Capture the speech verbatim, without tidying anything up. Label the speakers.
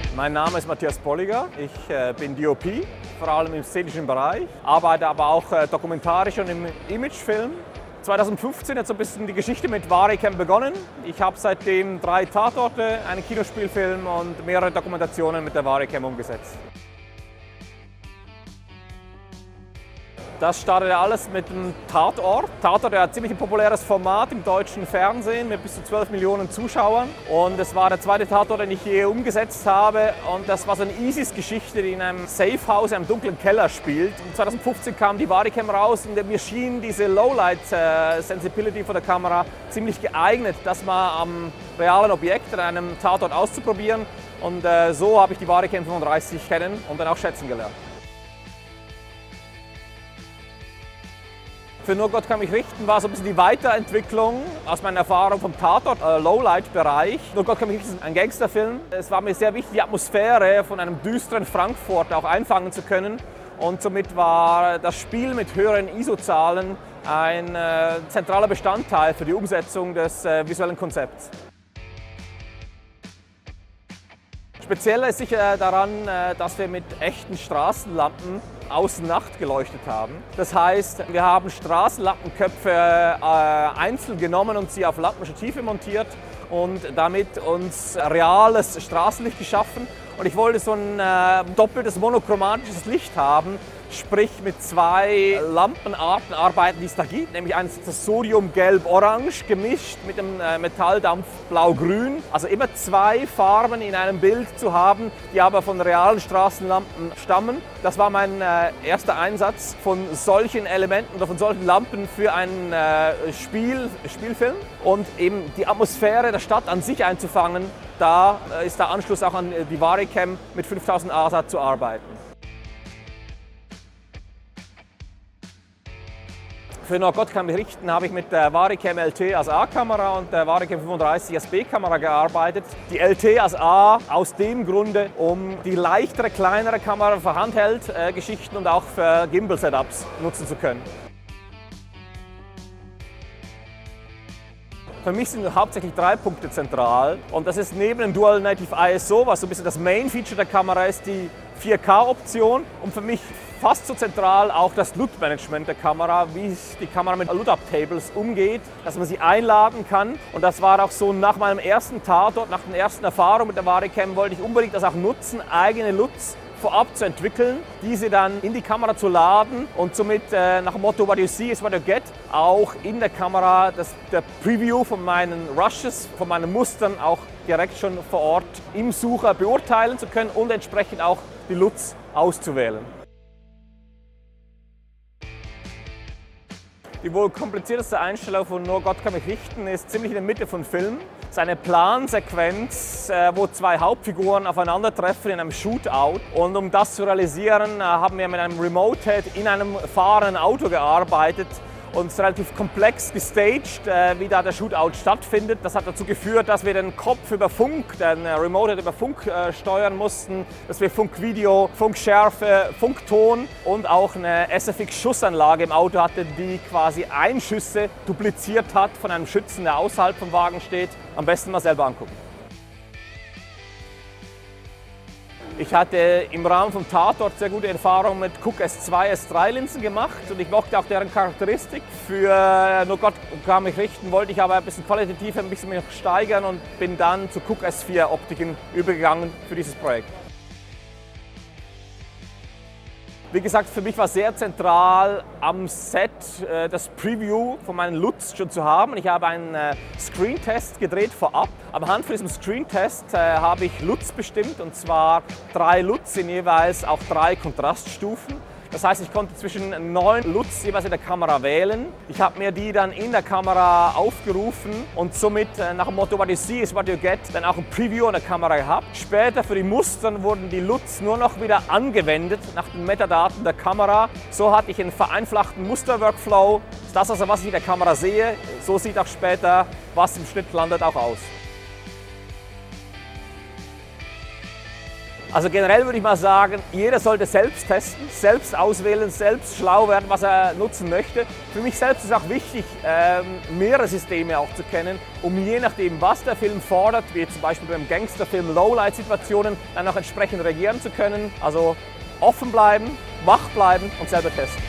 Speaker 1: Mein Name ist Matthias Bolliger, ich äh, bin D O P, vor allem im szenischen Bereich, arbeite aber auch äh, dokumentarisch und im Imagefilm. zweitausendfünfzehn hat so ein bisschen die Geschichte mit Varicam begonnen. Ich habe seitdem drei Tatorte, einen Kinospielfilm und mehrere Dokumentationen mit der Varicam umgesetzt. Das startete alles mit dem Tatort. Tatort hat ein ziemlich populäres Format im deutschen Fernsehen mit bis zu zwölf Millionen Zuschauern. Und es war der zweite Tatort, den ich je umgesetzt habe. Und das war so eine ISIS-Geschichte, die in einem Safehouse, in einem dunklen Keller spielt. Und zweitausendfünfzehn kam die Varicam raus und mir schien diese Lowlight-Sensibility von der Kamera ziemlich geeignet, das mal am realen Objekt, an einem Tatort auszuprobieren. Und äh, so habe ich die Varicam fünfunddreißig kennen und dann auch schätzen gelernt. Für Nur Gott kann mich richten war so ein bisschen die Weiterentwicklung aus meiner Erfahrung vom Tatort, äh, Lowlight-Bereich. Nur Gott kann mich richten ist ein Gangsterfilm. Es war mir sehr wichtig, die Atmosphäre von einem düsteren Frankfurt auch einfangen zu können. Und somit war das Spiel mit höheren I S O-Zahlen ein äh, zentraler Bestandteil für die Umsetzung des äh, visuellen Konzepts. Speziell ist sicher daran, dass wir mit echten Straßenlampen außen Nacht geleuchtet haben. Das heißt, wir haben Straßenlampenköpfe äh, einzeln genommen und sie auf Lampenstative montiert und damit uns reales Straßenlicht geschaffen. Und ich wollte so ein äh, doppeltes monochromatisches Licht haben, sprich mit zwei Lampenarten arbeiten, die es da gibt, nämlich eines das Sodium gelb-orange gemischt mit dem äh, Metalldampf blau-grün. Also immer zwei Farben in einem Bild zu haben, die aber von realen Straßenlampen stammen. Das war mein äh, erster Einsatz von solchen Elementen oder von solchen Lampen für einen äh, Spiel, Spielfilm. Und eben die Atmosphäre der Stadt an sich einzufangen, da äh, ist der Anschluss auch an die Varicam mit fünftausend A S A zu arbeiten. Für Nur Gott kann mich richten habe ich mit der Varicam L T als A-Kamera und der Varicam fünfunddreißig als B-Kamera gearbeitet. Die L T als A aus dem Grunde, um die leichtere, kleinere Kamera für Handheld-Geschichten und auch für Gimbal-Setups nutzen zu können. Für mich sind hauptsächlich drei Punkte zentral und das ist neben dem Dual Native I S O, was so ein bisschen das Main-Feature der Kamera ist, die vier K-Option und für mich fast so zentral auch das L U T-Management der Kamera, wie die Kamera mit L U T-Up-Tables umgeht, dass man sie einladen kann. Und das war auch so nach meinem ersten Tatort, nach den ersten Erfahrungen mit der Varicam, wollte ich unbedingt das auch nutzen, eigene L U Ts vorab zu entwickeln, diese dann in die Kamera zu laden und somit äh, nach dem Motto What you see is what you get auch in der Kamera das, der Preview von meinen Rushes, von meinen Mustern auch direkt schon vor Ort im Sucher beurteilen zu können und entsprechend auch die L U Ts auszuwählen. Die wohl komplizierteste Einstellung von Nur Gott kann mich richten ist ziemlich in der Mitte von Film. Es ist eine Plansequenz, wo zwei Hauptfiguren aufeinandertreffen in einem Shootout. Und um das zu realisieren, haben wir mit einem Remote-Head in einem fahrenden Auto gearbeitet. Und es ist relativ komplex gestaged, wie da der Shootout stattfindet. Das hat dazu geführt, dass wir den Kopf über Funk, den Remote über Funk steuern mussten, dass wir Funkvideo, Funkschärfe, Funkton und auch eine S F X-Schussanlage im Auto hatten, die quasi Einschüsse dupliziert hat von einem Schützen, der außerhalb vom Wagen steht. Am besten mal selber angucken. Ich hatte im Rahmen vom Tatort sehr gute Erfahrungen mit Cooke S zwei, S drei Linsen gemacht und ich mochte auch deren Charakteristik. Für Nur Gott kann mich richten, wollte ich aber ein bisschen qualitativ ein bisschen mehr steigern und bin dann zu Cooke S vier Optiken übergegangen für dieses Projekt. Wie gesagt, für mich war sehr zentral am Set äh, das Preview von meinen L U Ts schon zu haben. Ich habe einen äh, Screen-Test gedreht vorab. Am Hand von diesem Screen-Test äh, habe ich L U Ts bestimmt und zwar drei L U Ts in jeweils auch drei Kontraststufen. Das heißt, ich konnte zwischen neun L U Ts jeweils in der Kamera wählen. Ich habe mir die dann in der Kamera aufgerufen und somit äh, nach dem Motto What you see is what you get dann auch ein Preview an der Kamera gehabt. Später für die Mustern wurden die L U Ts nur noch wieder angewendet nach den Metadaten der Kamera. So hatte ich einen vereinfachten Muster-Workflow. Das, also, was ich in der Kamera sehe, so sieht auch später, was im Schnitt landet, auch aus. Also generell würde ich mal sagen, jeder sollte selbst testen, selbst auswählen, selbst schlau werden, was er nutzen möchte. Für mich selbst ist auch wichtig, mehrere Systeme auch zu kennen, um je nachdem, was der Film fordert, wie zum Beispiel beim Gangsterfilm Lowlight-Situationen, dann auch entsprechend reagieren zu können. Also offen bleiben, wach bleiben und selber testen.